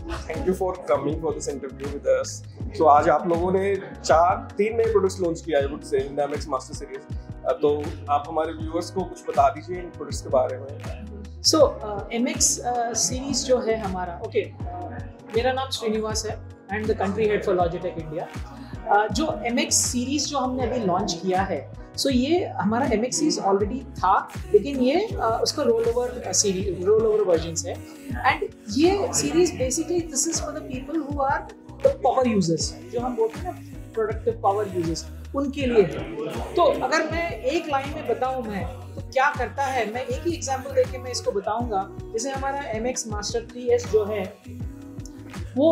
Thank you for coming for this interview with us. So आज आप लोगों ने 3 नए प्रोडक्ट्स लॉन्च किया है, would say in the MX master series. तो आप हमारे व्यूअर्स को कुछ बता दीजिए इन प्रोडक्ट्स के बारे में। सो MX सीरीज जो है हमारा, मेरा नाम श्रीनिवास है and the country head for Logitech India. जो MX सीरीज जो हमने अभी लॉन्च किया है, सो ये हमारा MX सीरीज ऑलरेडी था, लेकिन ये उसका रोल ओवर वर्जन्स है। एंड ये series basically this is for the people who are the power users, जो हम बोलते हैं ना प्रोडक्टिव पावर यूजर्स, उनके लिए है। तो अगर मैं एक लाइन में बताऊं मैं तो क्या करता है, मैं एक ही एग्जांपल देके मैं इसको बताऊंगा। जैसे हमारा MX मास्टर 3S जो है वो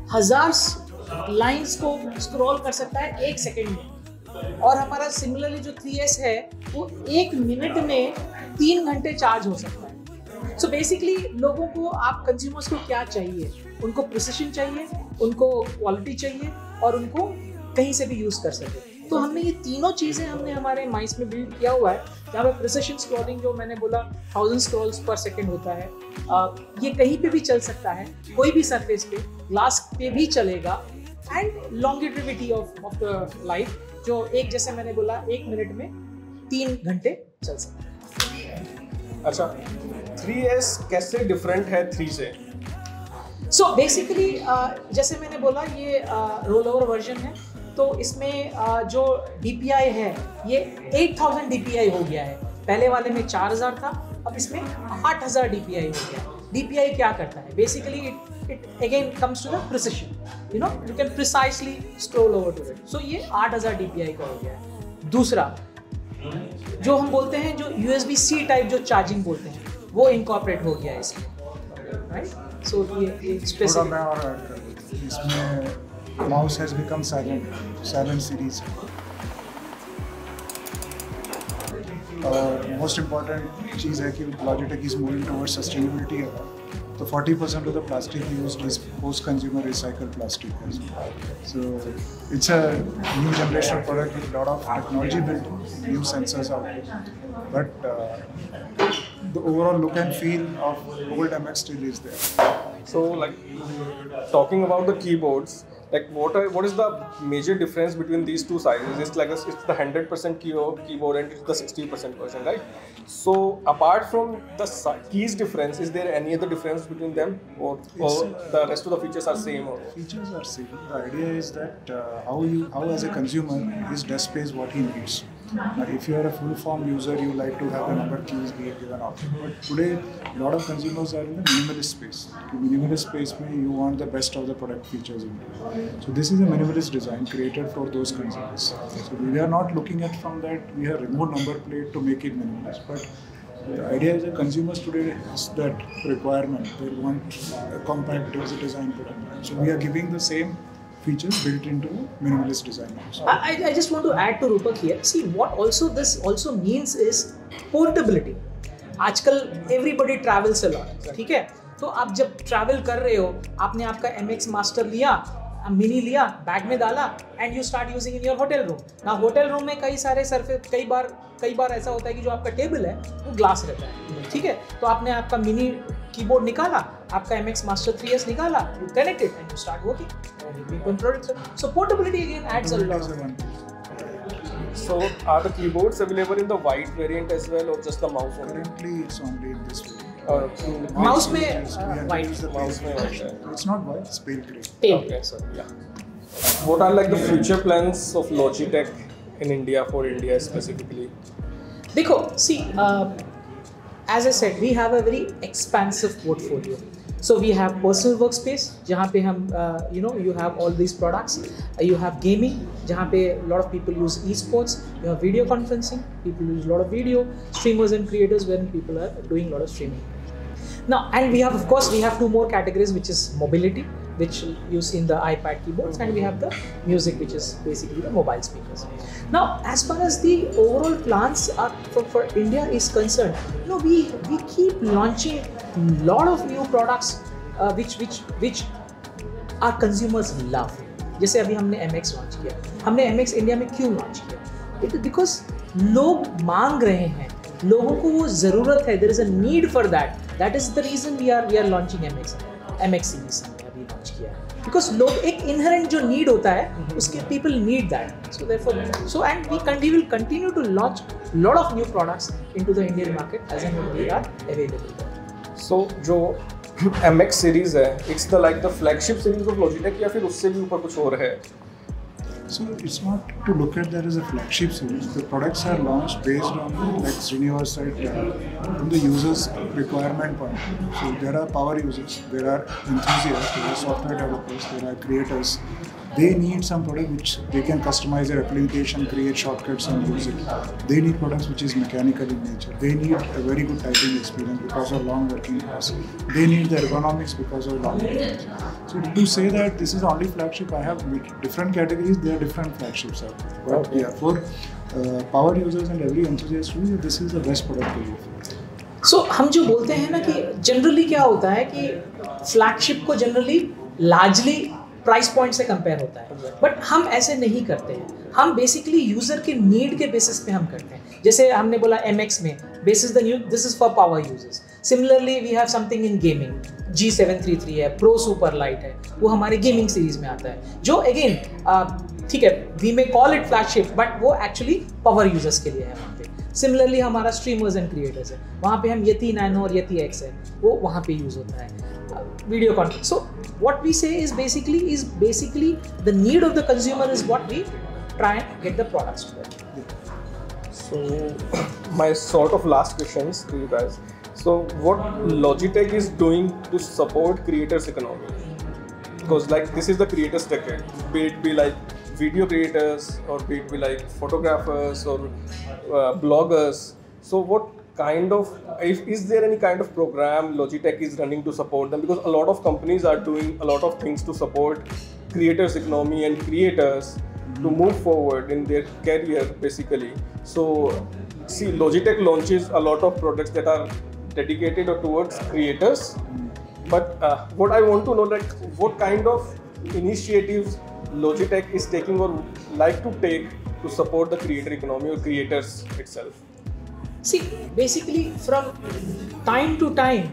1000 लाइंस को स्क्रॉल कर सकता है 1 सेकेंड में, और हमारा सिमिलरली जो 3S है वो 1 मिनट में 3 घंटे चार्ज हो सकता है। सो बेसिकली लोगों को, आप कंज्यूमर्स को क्या चाहिए, उनको प्रिसिशन चाहिए, उनको क्वालिटी चाहिए, और उनको कहीं से भी यूज़ कर सके। तो हमने ये तीनों चीज़ें हमने हमारे माइस में बिल्ड किया हुआ है, जहाँ पे प्रिसिशन स्क्रॉलिंग जो मैंने बोला 1000 स्क्रॉल्स पर सेकेंड होता है। ये कहीं पे भी चल सकता है, कोई भी सरफेस पे, ग्लास पे भी चलेगा। And longevity of the life जो जैसे मैंने बोला 1 मिनट में 3 घंटे चल सकता है। अच्छा, 3S कैसे डिफरेंट है 3 से? सो बेसिकली जैसे मैंने बोला ये रोल ओवर वर्जन है, तो इसमें जो DPI है ये 8000 DPI हो गया है। पहले वाले में 4000 था, अब इसमें 8000 DPI हो गया। DPI क्या करता है? Basically it again comes to the precision, you can precisely scroll over to it. So ये 8000 DPI का हो गया है। दूसरा जो हम बोलते हैं, जो USB-C टाइप जो चार्जिंग बोलते हैं, वो इनकॉर्पोरेट हो गया है इसमें, राइट? सो ये स्पेसिफिक मैं और ऐड कर देता हूं, इसमें mouse has become silent series. और मोस्ट इम्पॉर्टेंट चीज़ है कि Logitech is moving towards sustainability है। तो 40% of the plastic used is post-consumer recycled plastic as well. So it's a new generational product with a lot of technology built in, new sensors out there. But the overall look and feel of old MX still is there. So like talking about the keyboards, like what is the major difference between these two sizes? It's like it's the 100% keyboard and it's the 60% version, right? So apart from the keys difference, is there any other difference between them, or the rest of the features are same? Or? Features are same. The idea is that how as a consumer his desk space what he needs. If you are a full-form user, you like to have the number keys be a given option. But today, a lot of consumers are in the minimalist space. In minimalist space, you want the best of the product features in it. So this is a minimalist design created for those consumers. So we are not looking at from that we have removed number plate to make it minimalist, but the idea is that consumers today has that requirement. They want a compact design product. So we are giving the same features built into minimalist design also. I just want to add to Rupak here. See, what this also means is portability. आजकल everybody travels a lot, ठीक है? तो आप जब travel कर रहे हो, आपने आपका MX मास्टर लिया, मिनी लिया, बैग में डाला, and you start using in your hotel room. ना होटल रूम में कई सारे सरफेस, कई बार ऐसा होता है कि जो आपका टेबल है वो ग्लास रहता है, ठीक है? तो आपने आपका मिनी कीबोर्ड निकाला, आपका MX मास्टर 3S निकाला, you connect it and you start working and you make one product. So portability again adds a lot. So are the keyboards available in the white variant as well, or just the mouse only? Currently it's only in this way. Mouse में white. Mouse में white है. It's not white, it's pale grey. Okay, so yeah. What are like the future plans of Logitech in India, for India specifically? देखो, see, as I said, we have a very expansive portfolio. So we have personal workspace, जहाँ पे हम you have all these products. You have gaming, जहाँ पे a lot of people use esports. You have video conferencing, people use a lot of video streamers and creators when people are doing a lot of streaming. Now, and we have, of course, we have 2 more categories, which is mobility, which you see in the iPad keyboards, and we have the music, which is basically the mobile speakers. Now, as far as the overall plans are for India is concerned, we keep launching a lot of new products which our consumers love. जैसे अभी हमने MX launch किया, हमने MX India में क्यों launch किया? It is because लोग मांग रहे हैं, लोगों को वो ज़रूरत है, there is a need for that is the reason we are launching MX. MX series हमने अभी लॉन्च किया है, बिकॉज लोग एक इनहेरेंट जो नीड होता है उसके people need that, so therefore so and we will continue to launch lot of new products into the Indian market as and when they are available. So जो MX series है, it's the like the flagship series of Logitech या फिर उससे भी ऊपर कुछ और है? So it's not to look at that as a flagship series. The products are launched based on, like Srinivas said, from the user's requirement point. So there are power users, there are enthusiasts, there are software developers, there are creators. They need some product which they can customize their application, create shortcuts and use it. They need products which is mechanical in nature. They need a very good typing experience because of long working hours. They need the ergonomics because of long working hours. So to say that this is only flagship, I have different categories, there are different flagships out there. But yeah, for power users and every enthusiast, this is the best product to use. So हम जो बोलते हैं ना कि generally क्या होता है कि फ्लैगशिप को जनरली लार्जली प्राइस पॉइंट से कंपेयर होता है, बट हम ऐसे नहीं करते हैं। हम बेसिकली यूजर के नीड के बेसिस पे हम करते हैं। जैसे हमने बोला MX में basis the new, this is for power users. Similarly we have something in gaming, G733 है, प्रो सुपर लाइट है, वो हमारे गेमिंग सीरीज में आता है, जो अगेन ठीक है, we may call it flagship but वो एक्चुअली पावर यूजर्स के लिए है वहाँ पे। सिमिलरली हमारा स्ट्रीमर्स एंड क्रिएटर्स है, वहाँ पे हम Yeti Nano और Yeti X है, वो वहाँ पे यूज होता है video content. So what we say is basically the need of the consumer is what we try and get the products to them. So my sort of last questions to you guys. So what Logitech is doing to support creators economy? Because like this is the creators decade, be it be like video creators or be it be like photographers or bloggers. So what kind of, is there any kind of program Logitech is running to support them? Because a lot of companies are doing a lot of things to support creators economy and creators to move forward in their career basically. So see, Logitech launches a lot of products that are dedicated towards creators, but what I want to know, like what kind of initiatives Logitech is taking or like to take to support the creator economy or creators itself? See, basically from time to time,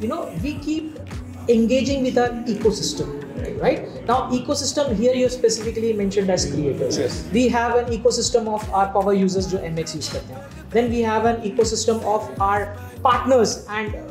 we keep engaging with our ecosystem, right? Now, ecosystem here you specifically mentioned as creators. Yes. We have an ecosystem of our power users जो MX use करते हैं. Then we have an ecosystem of our partners and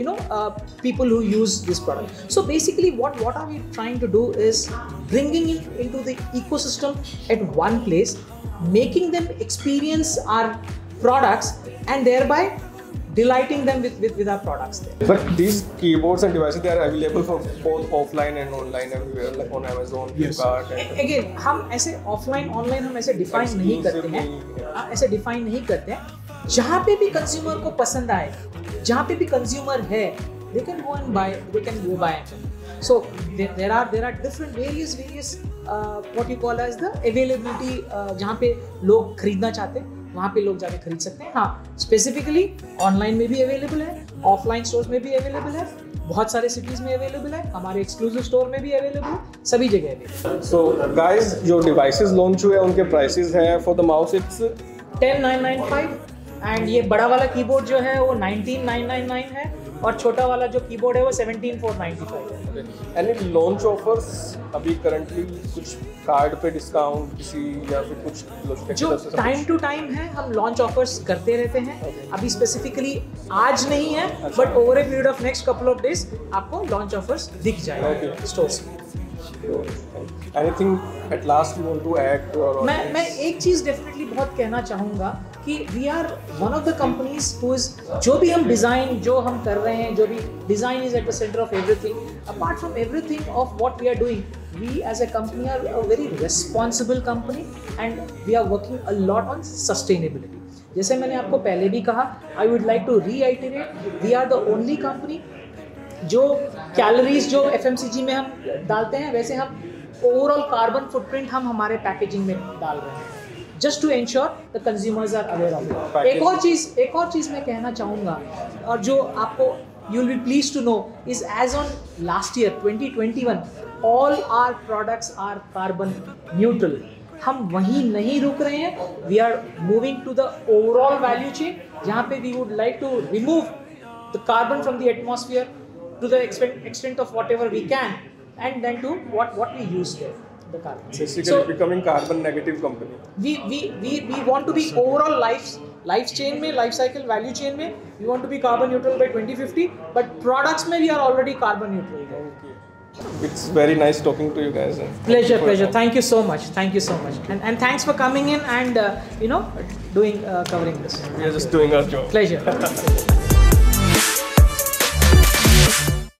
people who use this product. So basically, what are we trying to do is bringing it into the ecosystem at one place, making them experience our products and thereby delighting them with our products there. But these keyboards and devices, they are available for both offline and online everywhere, like on Amazon, Yes. Flipkart. And Again, हम ऐसे offline online हम ऐसे define नहीं करते हैं, ऐसे define नहीं करते हैं। जहाँ पे भी consumer को पसंद आए, जहाँ पे भी consumer है, they can go and buy, they can go buy. So there are different various what you call as the availability, जहाँ पे लोग खरीदना चाहते हैं वहाँ पे लोग जाके खरीद सकते हैं। हाँ, स्पेसिफिकली ऑनलाइन में भी अवेलेबल है, ऑफलाइन स्टोर्स में भी अवेलेबल है, बहुत सारे सिटीज में अवेलेबल है, हमारे एक्सक्लूसिव स्टोर में भी अवेलेबल है, सभी जगह अवेलेबल। So guys, जो devices launch हुए उनके prices हैं for the mouse it's 10,995 and ये बड़ा वाला कीबोर्ड जो है वो 19,999 है और छोटा वाला जो कीबोर्ड है वो 17,495 है। एनी लॉन्च ऑफर्स अभी करंटली कुछ कार्ड पे डिस्काउंट किसी या फिर कुछ जो टाइम टू टाइम है हम लॉन्च ऑफर्स करते रहते हैं। अभी स्पेसिफिकली आज नहीं है but over a period of next couple of days आपको लॉन्च ऑफर्स दिख जाएगा स्टोर्स में। Anything at last you want to add? मैं एक चीज़ डेफिनेटली बहुत कहना चाहूँगा कि we are one of the companies who is, जो भी हम डिज़ाइन जो हम कर रहे हैं, जो भी design is at the centre of everything, apart from everything of what we are doing, we as a company are a very responsible company and we are working a lot on sustainability. जैसे मैंने आपको पहले भी कहा, I would like to reiterate, we are the only company जो calories जो FMCG में हम डालते हैं वैसे हम ओवरऑल कार्बन फुटप्रिंट हम हमारे पैकेजिंग में डाल रहे हैं, just to ensure the consumers are aware of it. एक और चीज़ मैं कहना चाहूँगा और जो आपको you will be pleased to know is as on last year 2021 all our products are carbon neutral. हम वहीं नहीं रुक रहे हैं, we are moving to the overall value chain जहाँ पे we would like to remove the carbon from the atmosphere, to the extent of whatever we can, and then to what we use there, the carbon. Basically becoming carbon negative company. We want to be overall life chain में, life cycle value chain में, we want to be carbon neutral by 2050, but products में we are already carbon neutral. Okay. It's very nice talking to you guys. Pleasure. Thank you so much. And thanks for coming in and covering this. We are just doing our job. Pleasure.